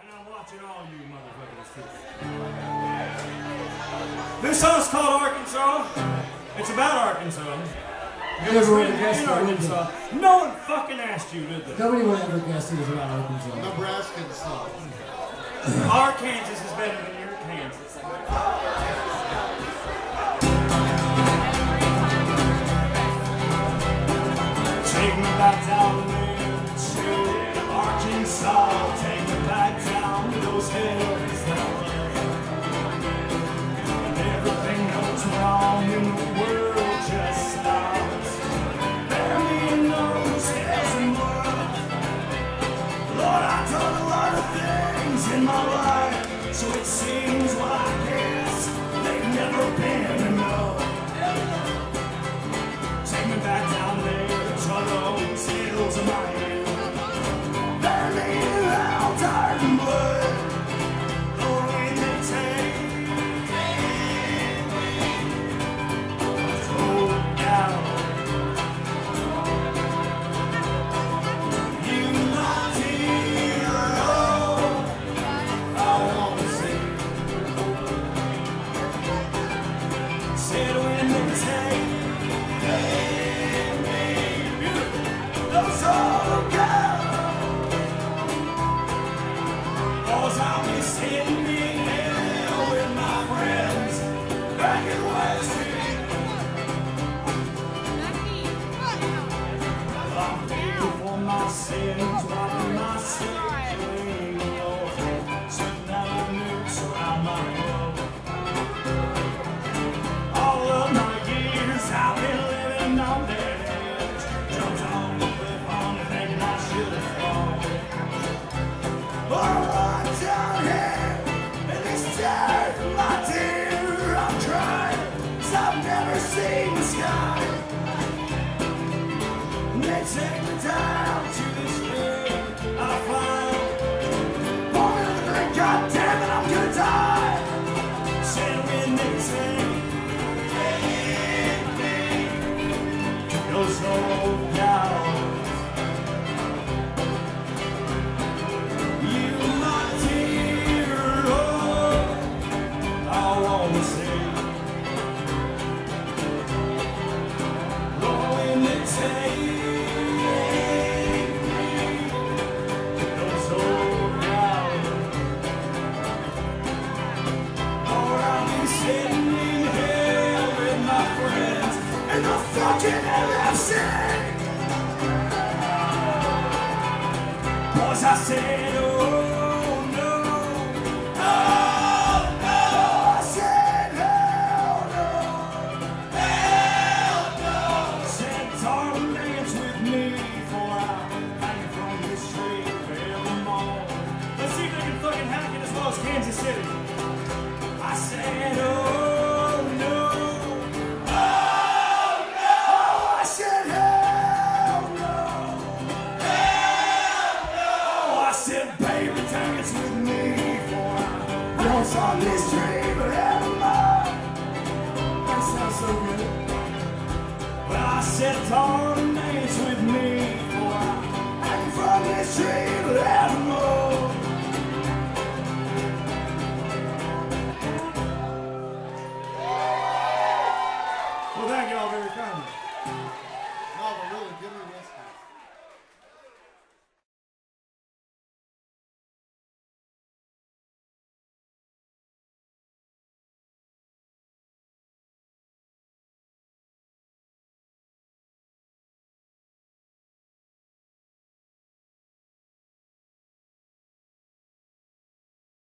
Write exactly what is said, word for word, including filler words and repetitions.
And I'm watching all you motherfuckers too. This song's called Arkansas. It's about Arkansas. You never would have guessed in it, Arkansas. No one fucking asked you, did they? Nobody would ever guess it was about Arkansas. Nebraska song. Our Kansas is better than your Kansas. Take me back down there to Arkansas. Take me back down to those hills. And everything goes wrong in the world just stops. Bury me in those hills and woods. Lord, I've done a lot of things in my life, so it seems, well, I guess they've never been enough. Take me back down there to those hills of my head. Bury me in all dirt and blood. The way they take me, throw it down. You might hear all I wanna say. Said when they take me, those old girls, cause I'll be sitting in hell with my friends back in West Street. I'm paying for my sins, wiping my slate clean, Lord. Send down a noose around my head. All of my years I've been living on that edge. Jumped on the cliff on the thinking I should have fallen. But I'm down here in this dirt, my dear, I'm crying, 'cause I've never seen the sky. And they take me down to this river I find. Pour me another drink, goddamn it, I'm gonna die. Said when they take me to those old cows, you might hear all I wanna say. Lord, when they take me to those old cows, or I'll be sitting in hell with my friends in the fucking L F C. Boys, I said, oh no, oh no. I said, hell no, hell no. Said, darling, dance with me for I'm hanging from this tree evermore. Let's see if they can fucking hack it as well as Kansas City. I said, oh no, oh no. Oh, I said, hell no, hell no. Oh, I said, baby, dance with me for I'm dance on this tree forevermore. That sounds so good. But I said, darling,